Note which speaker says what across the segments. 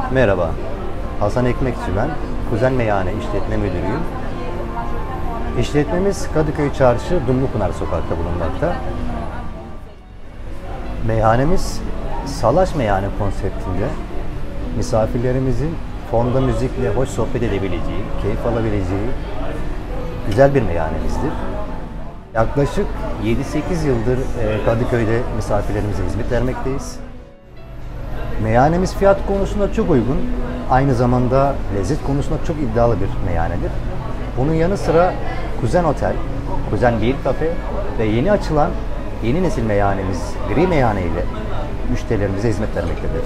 Speaker 1: Merhaba, Hasan Ekmekçi ben. Kuzen Meyhane İşletme Müdürüyüm. İşletmemiz Kadıköy Çarşı, Dumlupınar Sokak'ta bulunmakta. Meyhanemiz salaş meyhane konseptinde misafirlerimizin fonda müzikle hoş sohbet edebileceği, keyif alabileceği güzel bir meyhanemizdir. Yaklaşık 7-8 yıldır Kadıköy'de misafirlerimize hizmet vermekteyiz. Meyhanemiz fiyat konusunda çok uygun, aynı zamanda lezzet konusunda çok iddialı bir meyhanedir. Bunun yanı sıra Kuzen Otel, Kuzen Bir Kafe ve yeni açılan yeni nesil meyhanemiz Gri Meyhane ile müşterilerimize hizmet vermektedir.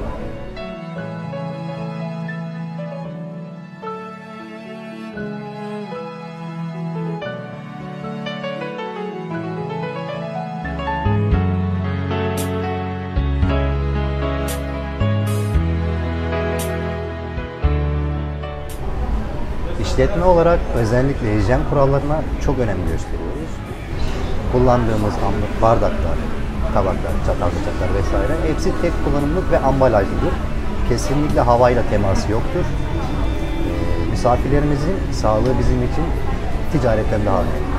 Speaker 1: İşletme olarak özellikle hijyen kurallarına çok önem gösteriyoruz. Kullandığımız bardaklar, tabaklar, çatal, bıçaklar vesaire hepsi tek kullanımlık ve ambalajlıdır. Kesinlikle havayla teması yoktur. Misafirlerimizin sağlığı bizim için ticaretten daha önemli.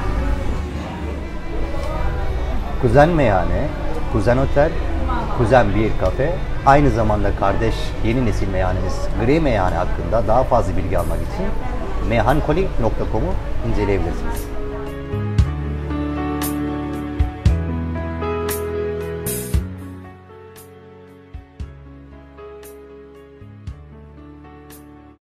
Speaker 1: Kuzen Meyhane, Kuzen Otel, Kuzen Bir Kafe, aynı zamanda kardeş yeni nesil meyhanemiz Gri Meyhane hakkında daha fazla bilgi almak için meyhankoli.com'u inceleyebilirsiniz.